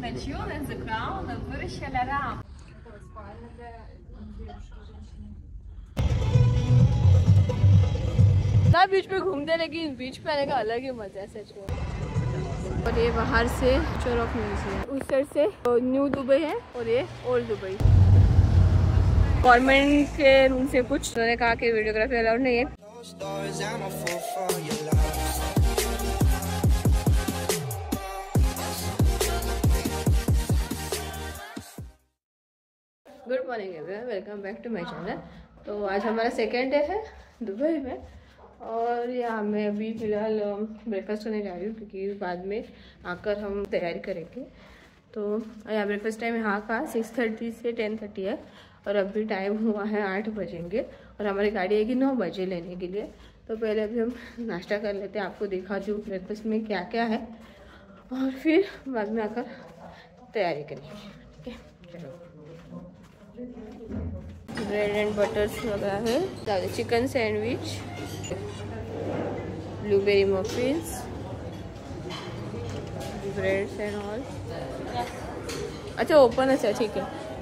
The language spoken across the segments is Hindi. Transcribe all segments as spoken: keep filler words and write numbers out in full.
ночули з екрану вирішили рам. ना बीच पे घूमते लेकिन बीच पे आने का अलग ही मजा है सच में। और ये बाहर से चौरक म्यूजियम, उस साइड से न्यू दुबई है और ये ओल्ड दुबई। गवर्नमेंट के रूम से कुछ उन्होंने कहा कि वीडियोग्राफी अलाउड नहीं है। Good morning everyone, welcome back to my channel. तो आज हमारा सेकेंड डे है दुबई में और यहाँ मैं अभी फ़िलहाल ब्रेकफास्ट करने जा रही हूँ क्योंकि बाद में आकर हम तैयारी करेंगे। तो यहाँ ब्रेकफास्ट टाइम यहाँ का सिक्स थर्टी से टेन थर्टी है और अभी टाइम हुआ है आठ बजेंगे और हमारी गाड़ी आएगी नौ बजे लेने के लिए। तो पहले अभी हम नाश्ता कर लेते हैं, आपको दिखा दूँ ब्रेकफास्ट में क्या क्या है और फिर बाद में आकर तैयारी करेंगे। ठीक है, चलो। ब्रेड एंड बटर्स वगैरह है, chicken sandwich, blueberry muffins, breads and all. अच्छा ओपन है, ठीक है।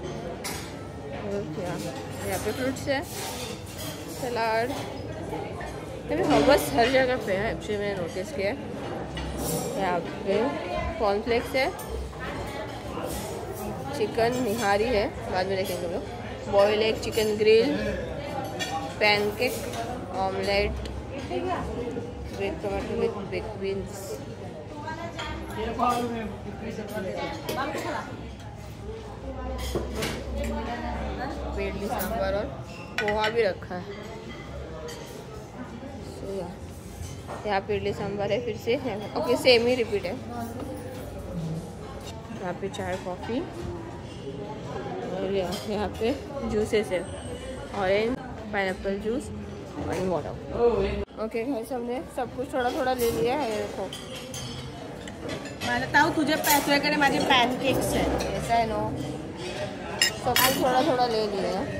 और यहाँ पे फ्रूट्स है, सलाद। अभी बस हर जगह पे है एक्चुअली, मैंने नोटिस किया। यहाँ पे कॉर्नफ्लेक्स है, चिकन निहारी है, बाद में देखेंगे लोग, boil egg, chicken grill, pancake, omelette, great tomato with big beans, idli sambar और पोहा भी रखा है। so, यहाँ पे इडली सांभर है, फिर से है ओके, सेम ही रिपीट है। यहाँ पे चाय कॉफ़ी और यहाँ पे जूसेस है, ऑरेंज, पाइनएप्पल जूस और वाटर। ओके गाइस, हमने सब कुछ थोड़ा थोड़ा ले लिया है। देखो मैं बताऊँ तुझे पैसे वगैरह, माझे पैनकेक्स है, ऐसा है नो, सब कुछ थोड़ा थोड़ा ले लिया है।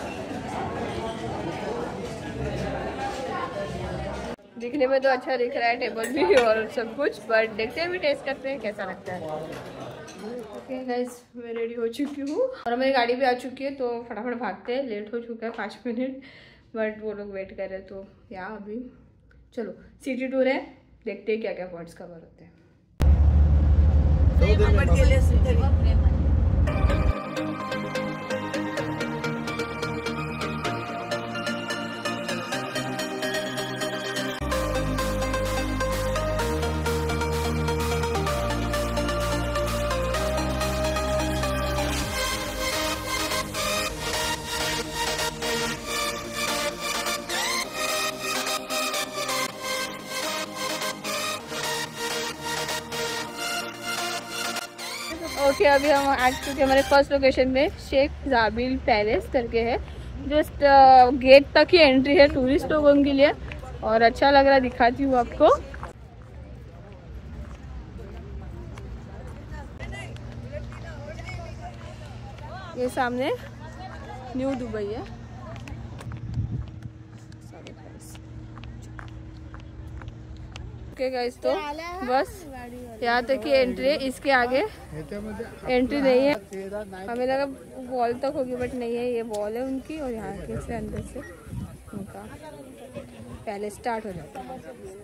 दिखने में तो अच्छा दिख रहा है टेबल भी और सब कुछ, बट देखते हैं भी, टेस्ट करते हैं कैसा लगता है। ओके गाइस, मैं रेडी हो चुकी हूँ और हमारी गाड़ी भी आ चुकी है, तो फटाफट भागते हैं। लेट हो चुका है पाँच मिनट, बट वो लोग वेट कर रहे हैं। तो यहाँ अभी चलो सिटी टूर है, देखते हैं क्या क्या पॉइंट्स कवर होते हैं। ओके okay, अभी हम आ चुके हमारे फर्स्ट लोकेशन में, शेख जाबिल पैलेस करके है। जस्ट गेट तक ही एंट्री है टूरिस्ट लोगों के लिए और अच्छा लग रहा है, दिखाती हूँ आपको। ये सामने न्यू दुबई है। ओके गाइस, तो बस यहाँ तक की एंट्री है, इसके आगे एंट्री नहीं है। हमें लगा वॉल तक होगी बट नहीं है, ये वॉल है उनकी और यहाँ के से अंदर से उनका पहले स्टार्ट हो जाता है।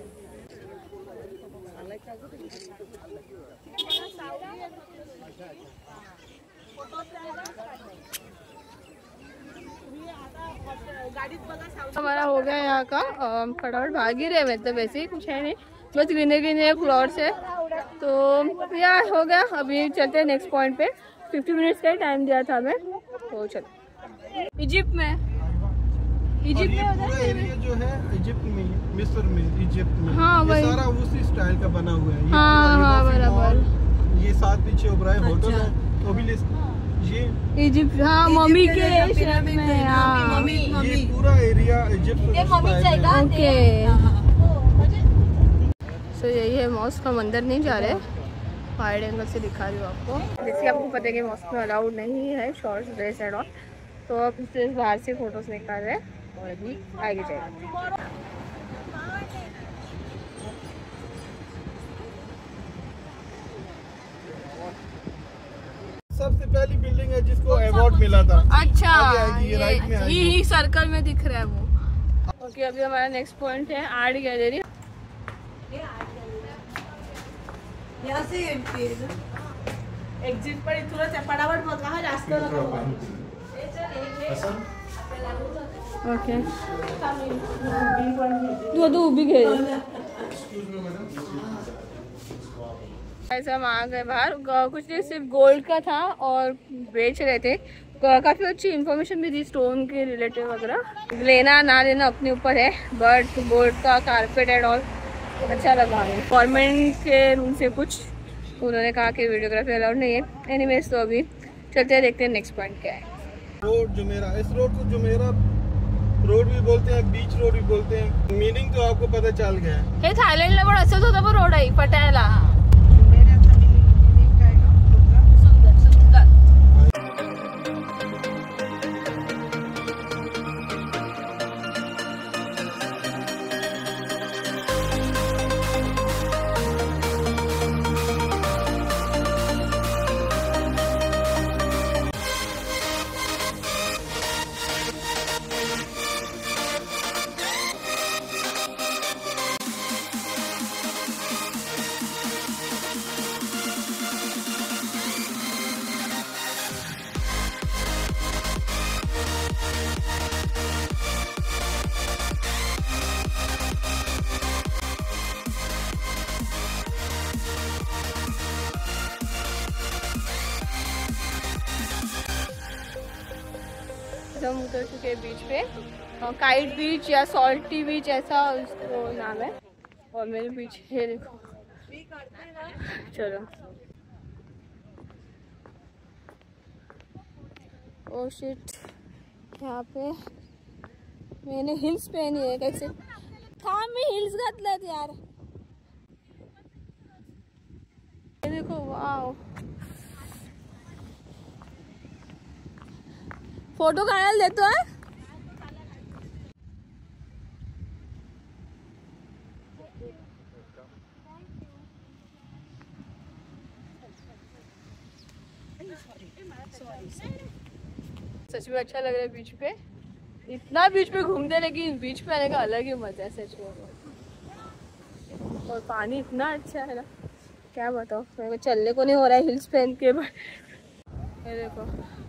हमारा हो गया यहाँ का, फटाफट भाग ही रहे, मतलब वैसे ही कुछ है नहीं, बस गिने गिने फ्लोर्स है। तो या हो गया, अभी चलते हैं नेक्स्ट पॉइंट पे। फिफ्टी मिनट्स का ही टाइम दिया था हमें, तो चलो। इजिप्ट में, इजिप्ट में पूरा एरिया जो है इजिप्ट में, मिस्र में, इजिप्ट में, हाँ ये सारा उसी स्टाइल का बना हुआ है। हाँ हाँ बराबर, ये साथ पीछे ओबराय होटल है, ओबेलिस्क, ये इजिप्ट, हाँ मम्मी के शेप में, हाँ ये पूरा एरिया इजिप्ट। ओके, तो यही है मॉस्क, हम अंदर नहीं जा रहे, वाइड एंगल से दिखा रही हूँ आपको। जैसे आपको पता है कि मॉस्क में अलाउड नहीं है शॉर्ट्स, ड्रेस एंड ऑल, तो अब इससे बाहर से फोटोज निकाल रहे हैं और अभी आगे जाएंगे। जिसको अवार्ड मिला था। अच्छा, आगे आएगी, ये राइट में आएगी। ही ही सर्कल में दिख रहा है वो। ओके, अभी हमारा नेक्स्ट पॉइंट है आर्ट गैलरी। यहाँ से एक्झिट पण इथूनच आहे, फटाफट बघा हा, जास्त नको। ओके, तू तो उभी घे। ऐसा हम आ गए बाहर, कुछ नहीं सिर्फ गोल्ड का था और बेच रहे थे। काफ़ी अच्छी इन्फॉर्मेशन भी थी स्टोन के रिलेटेड वगैरह। लेना ना लेना अपने ऊपर है, बट गोल्ड का कारपेट एंड ऑल अच्छा लगा हमें। गवर्नमेंट के रूल से कुछ उन्होंने कहा कि वीडियोग्राफी अलाउड नहीं है। एनीवेज, तो अभी चलते हैं, देखते हैं नेक्स्ट पॉइंट क्या है। रोड जुमेरा, इस रोड को जुमेरा रोड भी बोलते हैं, बीच रोड भी बोलते हैं। मीनिंग तो आपको पता चल गया है। हे थायलंडला पण असंच होतं पण रोड आहे पटायला। हम उतर चुके हैं बीच पे, काइट बीच या सॉल्टी बीच ऐसा उसको नाम है। और मेरे पीछे देखो, चलो। ओ शिट, यहाँ पे मैंने हिल्स पहनी है, कैसे था मैं हिल्स घातल्यात यार। ये देखो, वाओ, फोटो काढायला देतो है। सच में अच्छा लग रहा है बीच पे, इतना बीच पे घूमते, लेकिन बीच पे आने का अलग ही मजा है सच में। और पानी इतना अच्छा है ना, क्या बताओ, मेरे को चलने को नहीं हो रहा है हिल्स पहन के। बट ये देखो,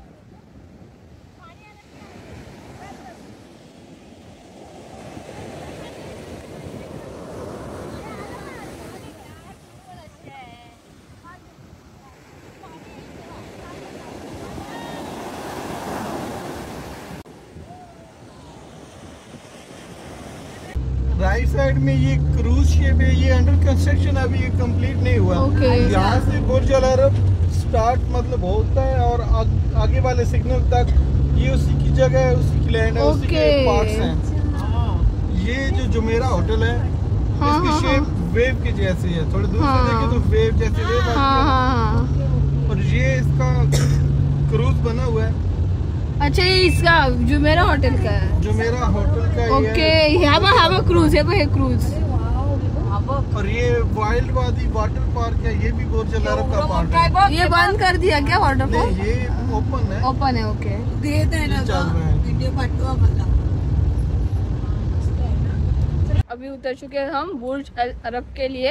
राइट साइड में ये क्रूज शिप है, ये अंडर कंस्ट्रक्शन, अभी ये कंप्लीट नहीं हुआ। okay. यहाँ से बुर्ज अल अरब स्टार्ट मतलब होता है और आ, आगे वाले सिग्नल तक ये उसी की जगह है, उसी की लैंड है, okay. उसी के पार्ट्स हैं। ये जो जुमेरा होटल है, हाँ, इसकी हाँ, शेप हाँ. वेव के जैसी है, थोड़ी दूर से देखें तो वेव जैसी वेव आती है। और ये इसका क्रूज बना हुआ है। अच्छा, ये इसका जुमेरा होटल का है। जुमेरा होटल का ओके, यहाँ पर हवा क्रूज है, है क्रूज। और ये वाइल्ड वादी वाटर पार्क है, ये भी बुर्ज अल अरब का पार्ट है। ये बंद कर दिया क्या वाटर पार्क? ये ओपन है, ओपन है। ओके, अभी उतर चुके हैं हम बुर्ज अल अरब के लिए।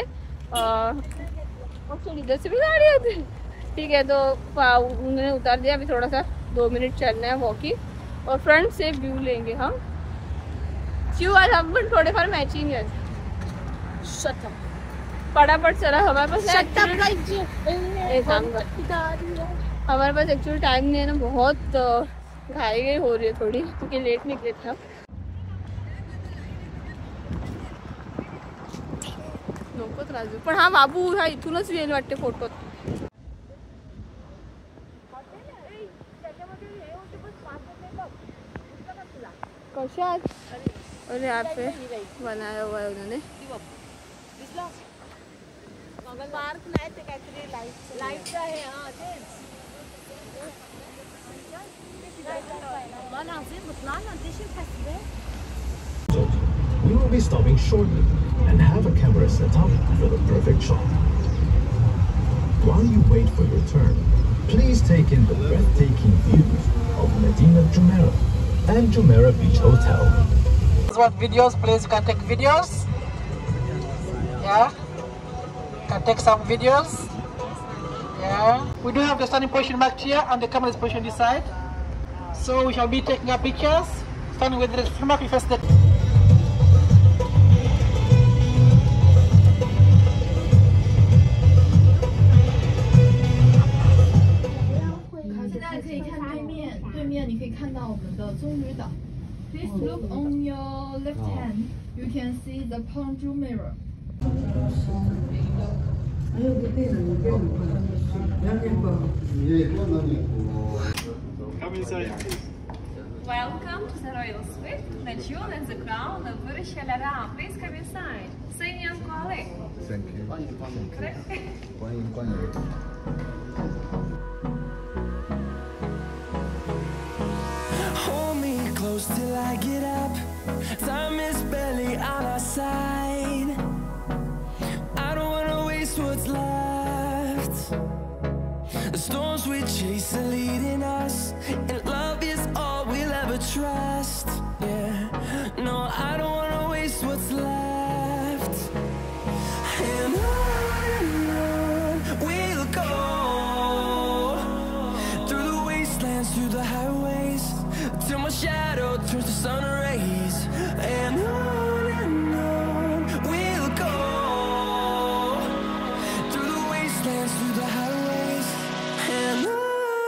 इधर से भी गाड़ी आती है, ठीक है। तो उन्होंने उतार दिया, अभी थोड़ा सा दो मिनट चलना है वॉकिंग, और फ्रंट से व्यू लेंगे हम। क्यों आज हम थोड़े फार मैचिंग है। फटाफट चला, हमारे पास हमारे पास एक्चुअली टाइम नहीं है ना, बहुत घाई गई हो रही है थोड़ी, क्योंकि लेट निकले थे हम। नको त्रास देऊ, पण हा बाबू हा इथूनच येईल वाटते फोटो। कशात? और यहाँ पे बनाया हुआ है उन्होंने। पार्क नाही ते काहीतरी लाईट लाईट आहे। हां तेच मला असे बघला ना ते शिकायचं। We will be stopping shortly and have a camera set up for the perfect shot. While you wait for your turn, Please take in the breathtaking views of Medina Jumeirah and Jumeirah Beach Hotel. This is what videos, please. You can take videos. Yeah. You can take some videos. Yeah. We do have the standing position back here and the camera is positioned this side. So we shall be taking our pictures. Starting with the film back, we first the Please look on your left hand. You can see the Palm Jumeirah. Come inside. Welcome to the royal suite, the jewel and the crown of Burj Al Arab. Please come inside. Say Niam Kuala. Thank you. Hold me close till I get up. Time is barely on our side. I don't wanna waste what's left. The storms we chase are leading us, and love is all we'll ever trust. Yeah, no, I don't wanna waste what's left. And on and on we'll go, through the wastelands, through the highways, till my shadow turns to sun rays. And on and on we'll go, through the wastelands, through the highways, and on.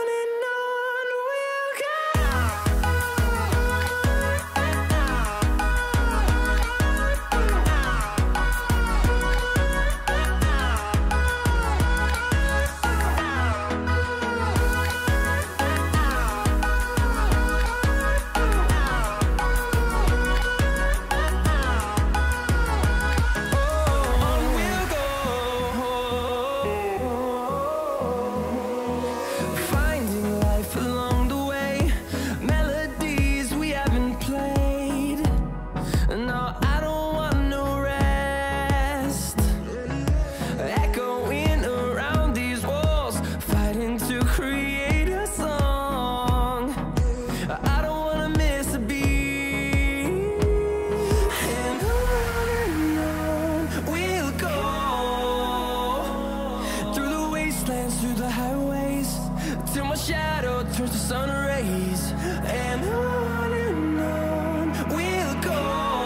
Through the highways, till my shadow turns to sun rays. And on and on we'll go,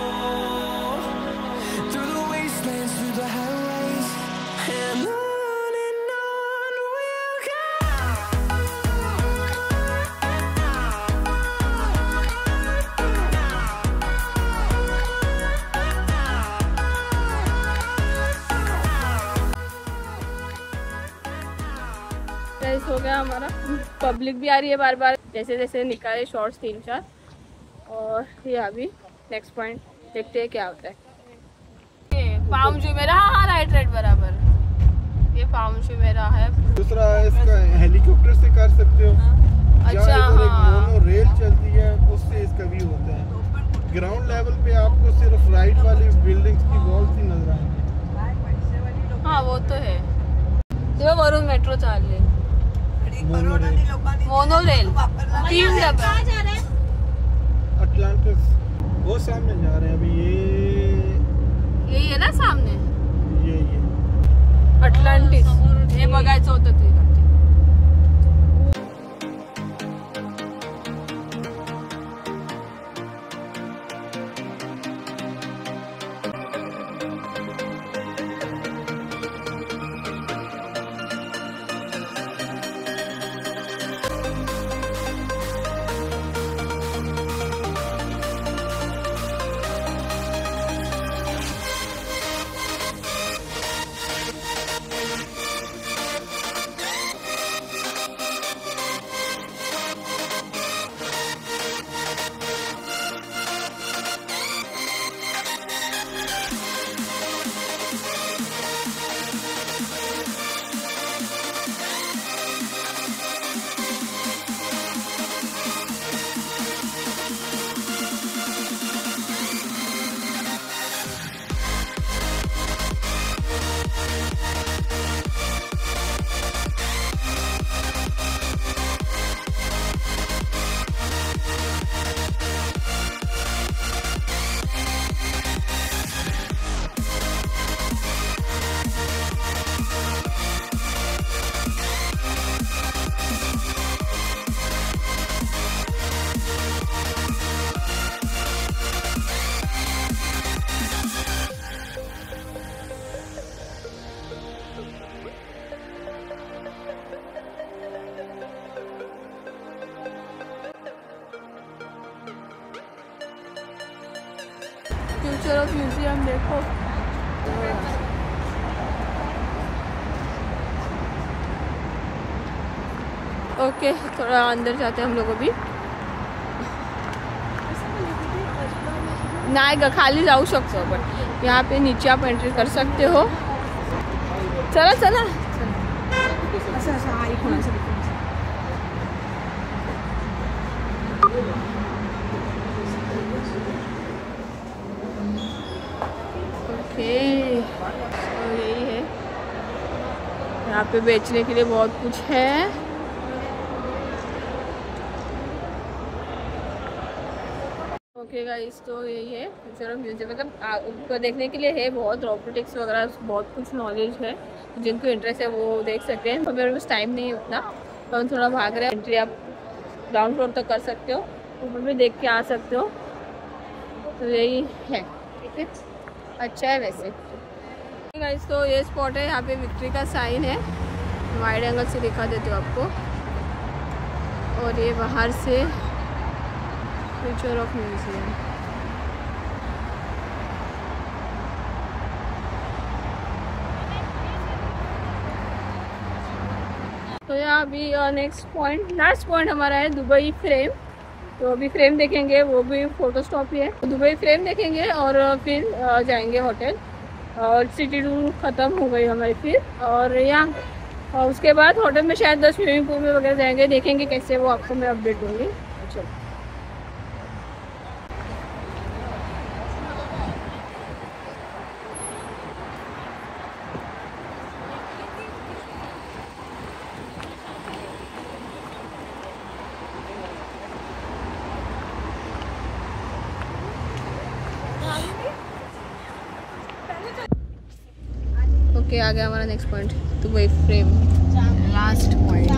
through the wastelands, through the highways, and on and on we'll go. Guys हो गया हमारा। पब्लिक भी आ रही है बार बार, जैसे जैसे निकाले शॉर्ट्स तीन चार। और ये अभी नेक्स्ट पॉइंट देखते हैं क्या होता है। ये पाम जुमेरा, हाँ हाँ राइट राइट बराबर, ये पाम जुमेरा है। दूसरा इसका हेलीकॉप्टर से कर सकते हो। अच्छा हाँ, मोनो रेल चलती है, उससे इसका व्यू होता है। ग्राउंड लेवल पे आपको सिर्फ राइट वाली बिल्डिंग्स की वॉल्स ही नजर आएंगी। हाँ वो तो है। देखो वरुण मेट्रो चाल रही, मोनो रेल, मोनो रेल तीन डब्बा। अटलांटिस वो सामने जा रहे हैं अभी। ये यही है ना सामने, ये ये अटलांटिस हे बघायचं होतं ते। फ्यूचर ऑफ म्यूजियम देखो। ओके थोड़ा अंदर जाते हैं हम लोग अभी। नाही ग खाली जाऊ शकतो पण यहाँ पे नीचे आप एंट्री कर सकते हो। चला चला असं असं आई कोणाचं ओके तो यही है, यहाँ पे बेचने के लिए बहुत कुछ है। ओके गाइस तो यही है फ्यूचर ऑफ म्यूजियम, मतलब ऊपर देखने के लिए है बहुत, रोबोटिक्स वगैरह बहुत कुछ नॉलेज है, जिनको इंटरेस्ट है वो देख सकते हैं। तो मेरे पास टाइम नहीं है उतना, तो हम थोड़ा भाग रहे हैं। एंट्री आप ग्राउंड फ्लोर तक कर सकते हो, ऊपर भी देख के आ सकते हो। तो यही है, ठीक है, अच्छा है वैसे गाइस। तो ये स्पॉट है, यहाँ पे विक्ट्री का साइन है, वाइड एंगल से दिखा देते हो आपको। और ये बाहर से फ्यूचर ऑफ म्यूजियम। तो यहाँ अभी नेक्स्ट पॉइंट, लास्ट पॉइंट हमारा है दुबई फ्रेम। तो अभी फ्रेम देखेंगे, वो भी फोटो स्टॉप ही है। तो दुबई फ्रेम देखेंगे और फिर जाएंगे होटल, और सिटी टूर ख़त्म हो गई हमारी फिर। और यहाँ उसके बाद होटल में शायद दस स्विमिंग पूल में वगैरह जाएंगे, देखेंगे कैसे, वो आपको मैं अपडेट दूँगी। चलो ओके आ गया हमारा next point, Dubai frame, last point.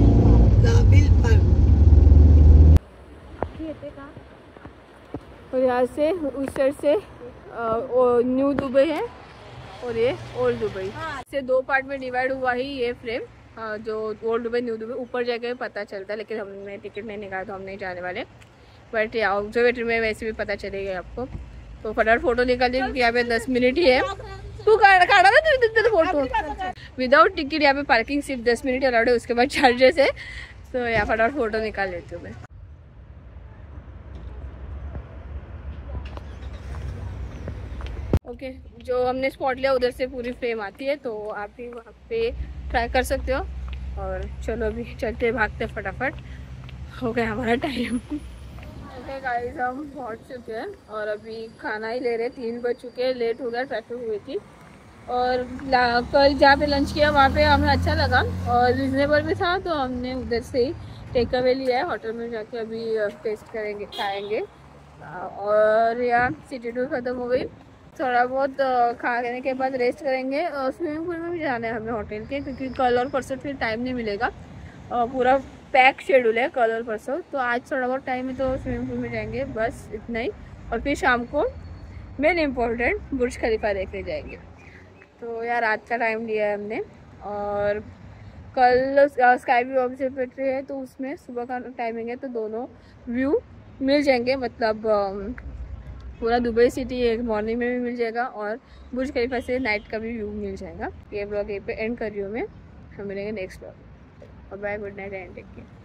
और यहाँ से उस साइड से न्यू दुबई है और ये ओल्ड दुबई, से दो पार्ट में डिवाइड हुआ ही ये फ्रेम, आ, जो ओल्ड दुबई न्यू दुबई ऊपर जाके पता चलता है, लेकिन हमने टिकट नहीं निकाला तो हम नहीं जाने वाले। बट यहाँ ऑब्जर्वेटरी में वैसे भी पता चलेगा आपको। तो फटाफट फोटो निकाल दी क्योंकि यहाँ पे दस मिनट ही है। तू काढ़ा ना तू फोटो विदाउट टिकट, यहाँ पे पार्किंग सिर्फ दस मिनट अलाउड है, उसके बाद चार्जेस है। तो यहाँ फटाफट फोटो निकाल लेती हूँ मैं। ओके okay, जो हमने स्पॉट लिया उधर से पूरी फ्रेम आती है, तो आप भी वहाँ पे ट्राई कर सकते हो। और चलो अभी चलते भागते फटाफट, हो गया हमारा टाइम। ओके गाइस हम पहुँच चुके हैं और अभी खाना ही ले रहे, तीन बज चुके हैं, लेट हो गया, ट्रैफिक हुई थी। और कल जहाँ पे लंच किया वहाँ पे हमें अच्छा लगा और रिजनेबल भी था, तो हमने उधर से ही टेक अवे लिया है। होटल में जाके अभी टेस्ट करेंगे, खाएंगे। और यहाँ सिटी टूर ख़त्म हो गई, थोड़ा बहुत खाने के बाद रेस्ट करेंगे। और स्विमिंग पूल में भी जाना है हमें होटल के, क्योंकि कल और परसों फिर टाइम नहीं मिलेगा, और पूरा पैक शेड्यूल है कल और परसों। तो आज थोड़ा बहुत टाइम है तो स्विमिंग पूल में जाएंगे, बस इतना ही। और फिर शाम को मेन इम्पोर्टेंट बुर्ज खलीफा देखने जाएंगे। तो यार रात का टाइम लिया है हमने, और कल स्काई व्यू ऑब्जर्वेटरी है तो उसमें सुबह का टाइमिंग है, तो दोनों व्यू मिल जाएंगे। मतलब पूरा दुबई सिटी एक मॉर्निंग में भी मिल जाएगा और बुर्ज खलीफा से नाइट का भी व्यू मिल जाएगा। ये ब्लॉग यहीं पे एंड कर रही हूँ मैं, हम मिलेंगे next blog. Bye, good night and take care.